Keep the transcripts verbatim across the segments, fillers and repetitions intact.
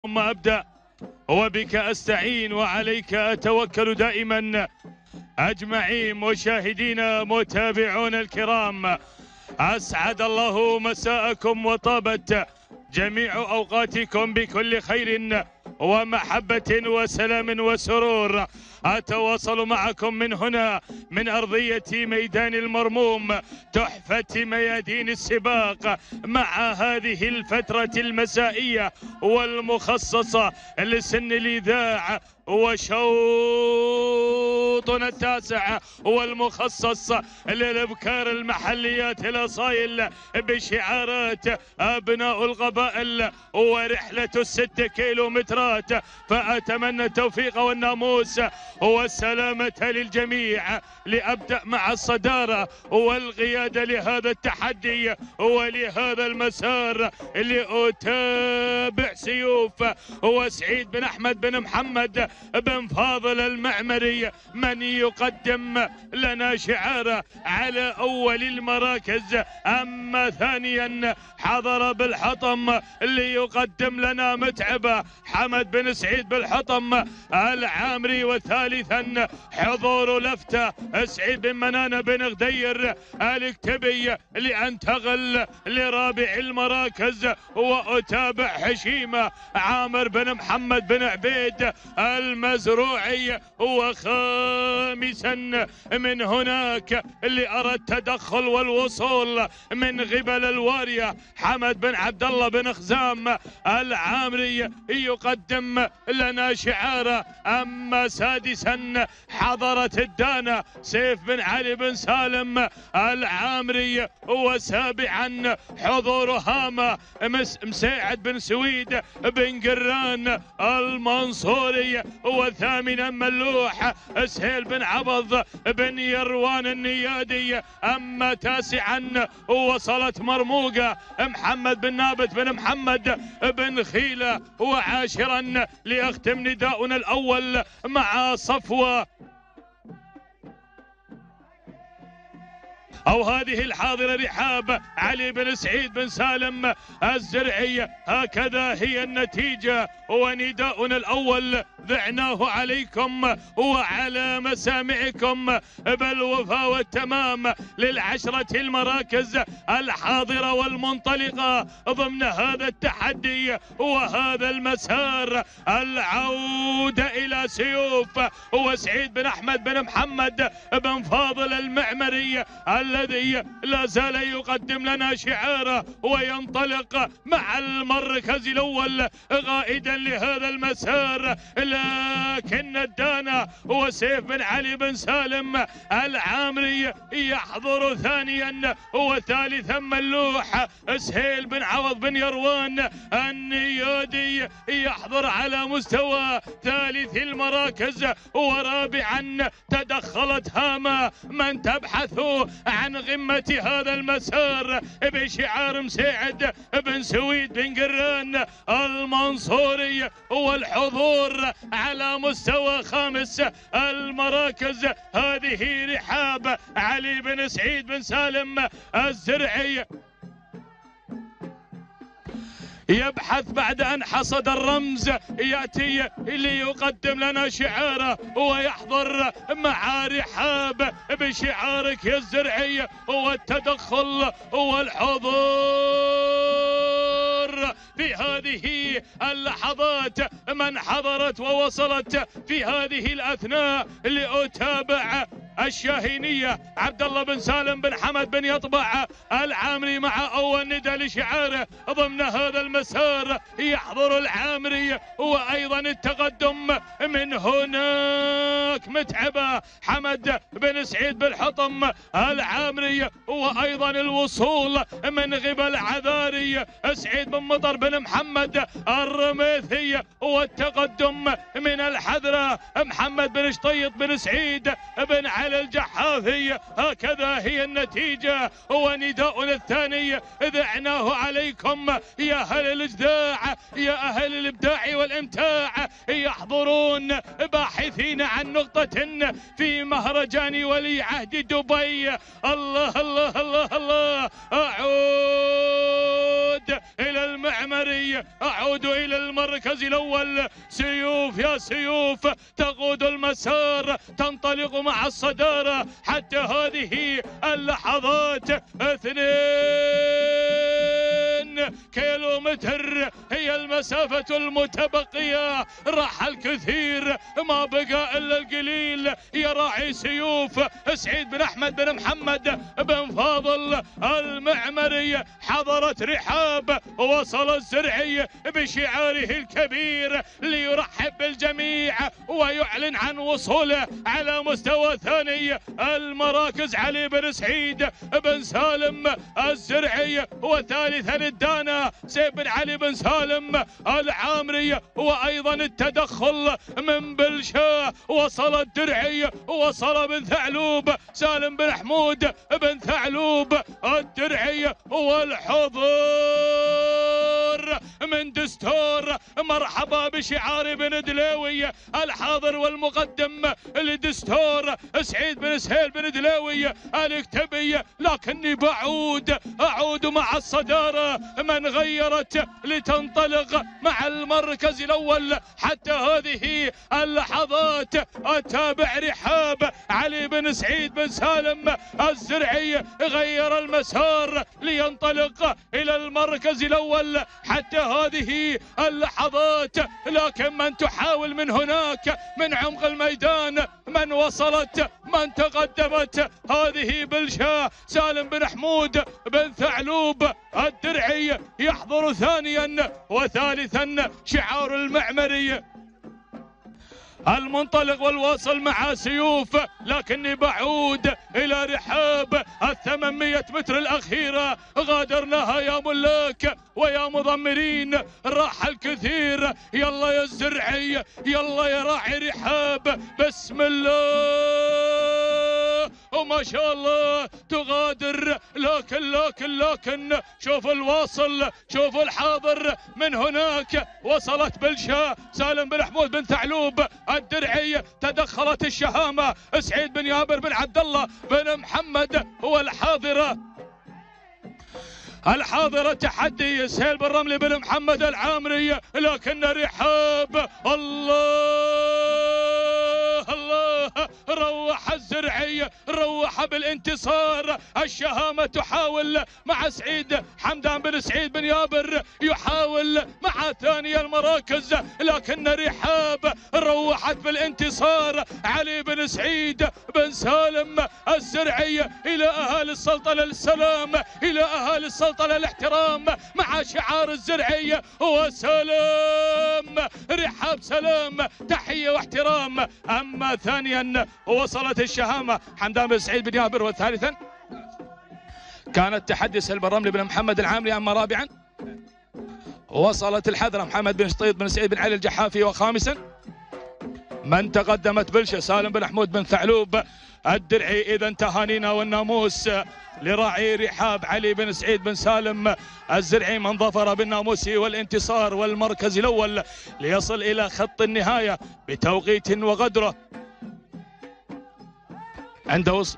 ثم أبدأ وبك أستعين وعليك أتوكل دائما. أجمعين مشاهدينا متابعون الكرام، أسعد الله مساءكم وطابت جميع أوقاتكم بكل خير ومحبة وسلام وسرور. أتواصل معكم من هنا من أرضية ميدان المرموم، تحفة ميادين السباق، مع هذه الفترة المسائية والمخصصة لسن الإذاعة وشوطنا التاسع والمخصص للأبكار المحليات الأصايل بشعارات أبناء القبائل ورحلة الست كيلومترات. فأتمنى التوفيق والناموس والسلامة للجميع لأبدأ مع الصدارة والقيادة لهذا التحدي ولهذا المسار اللي أتابع سيوف وسعيد بن أحمد بن محمد بن فاضل المعمري من يقدم لنا شعار على أول المراكز. أما ثانيا حضر بالحطم اللي يقدم لنا متعبة حمد بن سعيد بالحطم العامري. وثالثا حضور لفتة سعيد بن منانة بن غدير الكتبي لأنتقل لرابع المراكز وأتابع حشيمة عامر بن محمد بن عبيد المزروعي. وخامسا من هناك اللي أرى التدخل والوصول من قبل الوارية حمد بن عبد الله بن خزام العامري يقدم لنا شعار. أما سادسا حضرت الدانا سيف بن علي بن سالم العامري. وسابعا حضور هامة مساعد بن سويد بن قران المنصوري. وثامنا ملوح سهيل بن عبض بن يروان النيادي. أما تاسعا وصلت مرموقة محمد بن نابت بن محمد بن خيلة. وعاشرا ليختم نداؤنا الأول مع صفوة أو هذه الحاضرة رحاب علي بن سعيد بن سالم الزرعي. هكذا هي النتيجة ونداؤنا الأول ذعناه عليكم وعلى مسامعكم بالوفاء والتمام للعشرة المراكز الحاضرة والمنطلقة ضمن هذا التحدي وهذا المسار. العودة إلى سيوف وسعيد بن أحمد بن محمد بن فاضل المعمري الذي لا زال يقدم لنا شعاره وينطلق مع المركز الأول قائدا لهذا المسار. لكن الدانا وسيف بن علي بن سالم العامري يحضر ثانيا. وثالثا ملوح سهيل بن عوض بن يروان النيادي يحضر على مستوى ثالث المراكز. ورابعا تدخلت هامة من تبحث عن قمة هذا المسار بشعار مساعد بن سويد بن قران المنصوري. والحضور على مستوى خامس المراكز هذه رحاب علي بن سعيد بن سالم الزرعي يبحث بعد أن حصد الرمز يأتي ليقدم لنا شعاره ويحضر مع رحاب بشعارك يا الزرعي. والتدخل والحضور في هذه اللحظات من حضرت ووصلت في هذه الأثناء لأتابع الشاهينية عبد الله بن سالم بن حمد بن يطبع العامري مع أول ندى لشعاره ضمن هذا المسار. يحضر العامري وأيضا التقدم من هناك متعبة حمد بن سعيد بالحطم العامري. وأيضا الوصول من قبل عذاري سعيد بن مطر بن محمد الرميثي. والتقدم من الحذرة محمد بن شطيط بن سعيد بن علي الجحافي. هكذا هي النتيجة ونداؤنا الثاني ذعناه عليكم يا أهل الإجداع، يا أهل الإبداع والإمتاع. يحضرون باحثين عن نقطة في مهرجان ولي عهد دبي. الله الله الله الله. أعود إلى المعمري، أعود إلى المركز الأول. سيوف يا سيوف تقود المسار، تنطلق مع الصدارة حتى هذه اللحظات. اثنين كيلو متر هي المسافة المتبقية، راح الكثير ما بقى إلا القليل. يا راعي سيوف سعيد بن أحمد بن محمد بن فاضل المعمري. حضرت رحاب، وصل الزرعي بشعاره الكبير ليرحب بالجميع ويعلن عن وصوله على مستوى ثاني المراكز. علي بن سعيد بن سالم الزرعي، وثالثا الدانا سيف بن علي بن سالم العامري. وايضا التدخل من بلشاه، وصل الدرعي، وصل بن ثعلوب سالم بن حمود بن ثعلوب الدرعي. والحضور من دستور، مرحبا بشعار بن دلوي الحاضر والمقدم لدستور سعيد بن سهيل بن دلوي الكتبي. لكني بعود اعود مع الصداره من غيرت لتنطلق مع المركز الاول حتى هذه اللحظات. اتابع رحاب علي بن سعيد بن سالم الزرعي غير المسار لينطلق الى المركز الاول حتى هذه اللحظات. لكن من تحاول من هناك من عمق الميدان، من وصلت، من تقدمت، هذه بلشاه سالم بن حمود بن ثعلوب الدرعي. يحضر ثانيا وثالثا شعار المعمري المنطلق والواصل مع سيوف. لكني بعود إلى رحاب الثمانمية متر الأخيرة غادرناها يا ملاك ويا مضمرين. راح الكثير. يلا يا الزرعي، يلا يا راعي رحاب، بسم الله وما شاء الله تغادر. لكن لكن لكن شوف الواصل، شوف الحاضر من هناك. وصلت بلشاه سالم بن حمود بن ثعلوب الدرعي. تدخلت الشهامة سعيد بن يابر بن عبد الله بن محمد. هو الحاضرة الحاضرة تحدي سهيل بن رملي بن محمد العامري. لكن رحاب الله الله روح الزرعي، روح بالانتصار. الشهامة تحاول مع سعيد حمدان بن سعيد بن يابر، يحاول مع ثاني المراكز. لكن رحاب روحت بالانتصار. علي بن سعيد بن سالم الزرعي إلى أهالي السلطنة السلام، إلى أهالي السلطنة الاحترام مع شعار الزرعي. وسلام رحاب سلام، تحية واحترام. أما ثانيا وصلت الشهامة حمدان بن سعيد بن يابر، وثالثا كانت تحدي سهيل بن رملي بن محمد العامري. أما رابعا وصلت الحذرة محمد بن شطيط بن سعيد بن علي الجحافي. وخامسا من تقدمت بلشة سالم بن حمود بن ثعلوب الدرعي. إذا تهانينا والناموس لراعي رحاب علي بن سعيد بن سالم الزرعي من ظفر بالناموس والانتصار والمركز الأول ليصل إلى خط النهاية بتوقيت وقدره. عند وصل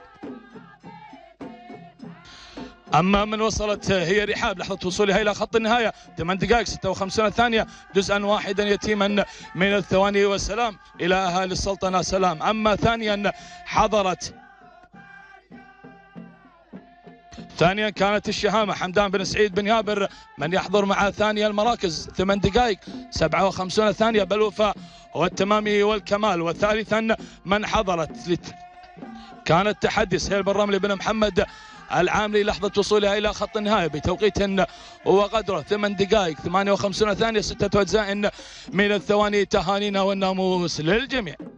أما من وصلت هي رحاب لحظة وصولها إلى خط النهاية ثمان دقائق ستة وخمسين ثانية، جزءا واحدا يتيما من الثواني. والسلام إلى أهالي السلطنة سلام. أما ثانيا حضرت ثانيا كانت الشهامة حمدان بن سعيد بن يابر من يحضر مع ثاني المراكز ثمان دقائق سبعة وخمسين ثانية بالوفاء والتمام والكمال. وثالثا من حضرت كانت تحدي سهيل بن رملي بن محمد العامري لحظة وصولها إلى خط النهاية بتوقيت وقدره ثمان دقائق ثمانية وخمسين ثانية ستة أجزاء من الثواني. تهانينا والناموس للجميع.